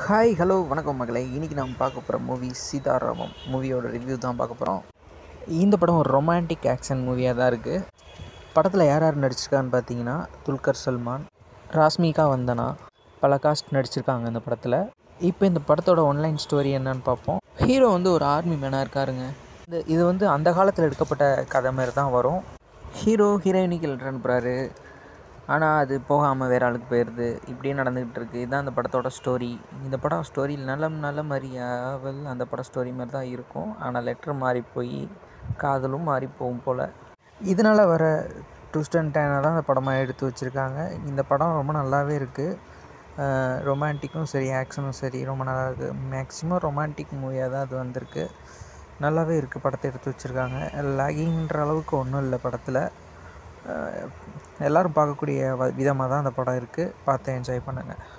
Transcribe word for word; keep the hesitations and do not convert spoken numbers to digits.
Hi hello வணக்கம் மகளே. இன்றைக்கி நம்ம பார்க்க போகிற மூவி சீதா ராமம் மூவியோட ரிவ்யூ தான் பார்க்க போகிறோம். இந்த படம் ஒரு ரொமான்டிக் ஆக்ஷன் மூவியாக தான் இருக்குது. படத்தில் யார் யார் நடிச்சிருக்கான்னு பார்த்தீங்கன்னா, துல்கர் சல்மான், ராஷ்மிகா வந்தனா, பல காஸ்ட் நடிச்சிருக்காங்க இந்த படத்தில். இப்போ இந்த படத்தோட ஒன்லைன் ஸ்டோரி என்னன்னு பார்ப்போம். ஹீரோ வந்து ஒரு ஆர்மி மேனாக இருக்காருங்க. இந்த இது வந்து அந்த காலத்தில் எடுக்கப்பட்ட கதை மாதிரி தான் வரும். ஹீரோ ஹீரோயினிக்கு லெட்டர் அனுப்புகிறாரு, ஆனால் அது போகாமல் வேறு ஆளுக்கு போயிடுது. இப்படியே நடந்துக்கிட்டு இருக்குது. இதுதான் அந்த படத்தோட ஸ்டோரி. இந்த படம் ஸ்டோரி நலம் நல்ல மாதிரியாவல் அந்த படம் ஸ்டோரி மாதிரி தான் இருக்கும். ஆனால் லெட்டர் மாறி போய் காதலும் மாறி போகும் போல். இதனால் வர ட்விஸ்ட் அண்ட் டர்னை தான் அந்த படமாக எடுத்து வச்சுருக்காங்க. இந்த படம் ரொம்ப நல்லாவே இருக்குது. ரொமான்டிக்கும் சரி, ஆக்ஷனும் சரி ரொம்ப நல்லா இருக்குது. மேக்ஸிமம் ரொமான்டிக் மூவியாக தான் அது வந்திருக்கு. நல்லாவே இருக்குது. படத்தை எடுத்து வச்சுருக்காங்க. லாகிங்கிற அளவுக்கு ஒன்றும் இல்லை படத்தில். எல்லோரும் பார்க்கக்கூடிய விதமாக தான் அந்த படம் இருக்குது. பார்த்து என்ஜாய் பண்ணுங்கள்.